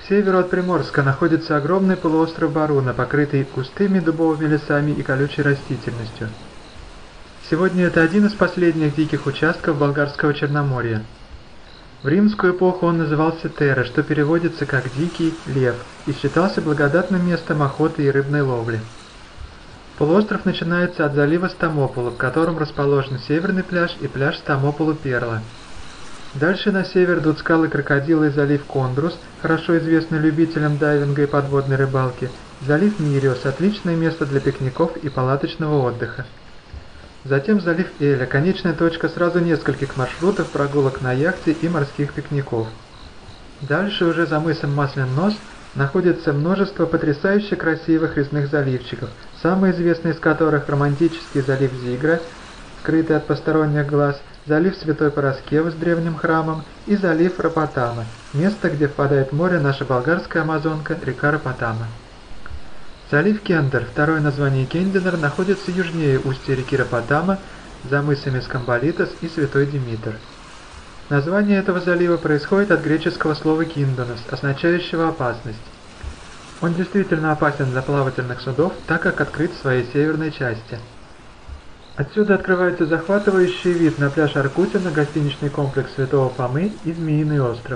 К северу от Приморска находится огромный полуостров Баруна, покрытый густыми дубовыми лесами и колючей растительностью. Сегодня это один из последних диких участков болгарского Черноморья. В римскую эпоху он назывался Терра, что переводится как «дикий лев», и считался благодатным местом охоты и рыбной ловли. Полуостров начинается от залива Стамопола, в котором расположен северный пляж и пляж Стамополу-Перла. Дальше на север идут скалы Крокодила и залив Кондрус, хорошо известный любителям дайвинга и подводной рыбалки, залив Мириос – отличное место для пикников и палаточного отдыха. Затем залив Эля – конечная точка сразу нескольких маршрутов прогулок на яхте и морских пикников. Дальше уже за мысом Маслин Нос находится множество потрясающе красивых резных заливчиков, самый известный из которых романтический залив Зигра, скрытый от посторонних глаз, залив Святой Параскевы с древним храмом и залив Рапотама, место, где впадает в море наша болгарская амазонка, река Рапотама. Залив Кендер, второе название Кендинер, находится южнее устья реки Рапотама, за мысами Скамболитос и Святой Димитр. Название этого залива происходит от греческого слова «киндонос», означающего «опасность». Он действительно опасен для плавательных судов, так как открыт в своей северной части. Отсюда открывается захватывающий вид на пляж Аркутина, гостиничный комплекс Святого Фомы и Змеиный остров.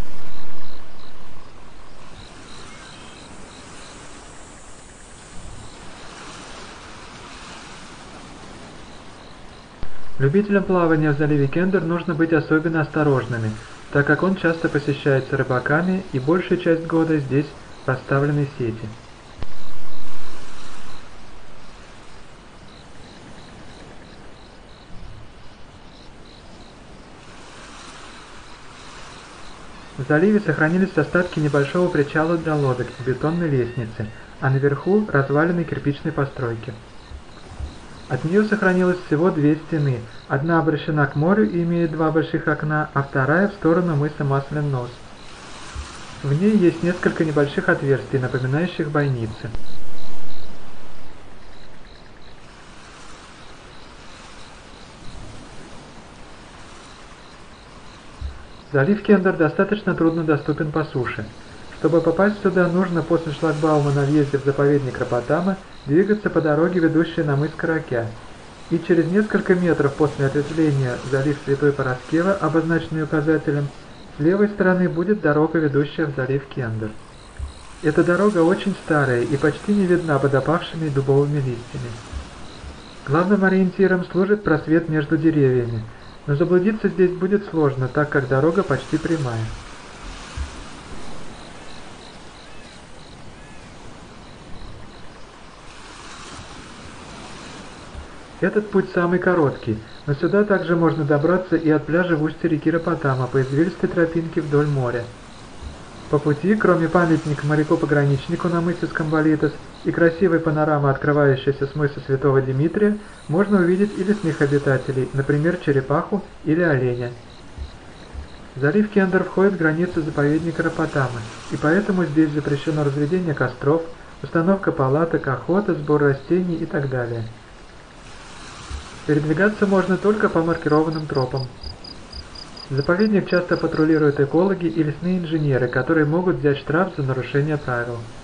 Любителям плавания в заливе Кендер нужно быть особенно осторожными, так как он часто посещается рыбаками и большую часть года здесь расставлены сети. В заливе сохранились остатки небольшого причала для лодок и бетонной лестницы, а наверху развалины кирпичной постройки. От нее сохранилось всего две стены, одна обращена к морю и имеет два больших окна, а вторая в сторону мыса Маслин Нос. В ней есть несколько небольших отверстий, напоминающих бойницы. Залив Кендер достаточно трудно доступен по суше. Чтобы попасть сюда, нужно после шлагбаума на въезде в заповедник Рапотама двигаться по дороге, ведущей на мыс Каракя, и через несколько метров после ответвления в залив Святой Параскева, обозначенный указателем, с левой стороны будет дорога, ведущая в залив Кендер. Эта дорога очень старая и почти не видна под опавшими дубовыми листьями. Главным ориентиром служит просвет между деревьями, но заблудиться здесь будет сложно, так как дорога почти прямая. Этот путь самый короткий, но сюда также можно добраться и от пляжа в устье реки Рапотама по извилистой тропинке вдоль моря. По пути, кроме памятника моряку-пограничнику на мысе Скамболитос и красивой панорамы, открывающейся с мыса Святого Димитрия, можно увидеть и лесных обитателей, например, черепаху или оленя. Залив Кендер входит в границы заповедника Рапотама, и поэтому здесь запрещено разведение костров, установка палаток, охота, сбор растений и так далее. Передвигаться можно только по маркированным тропам. Заповедник часто патрулируют экологи и лесные инженеры, которые могут взять штраф за нарушение правил.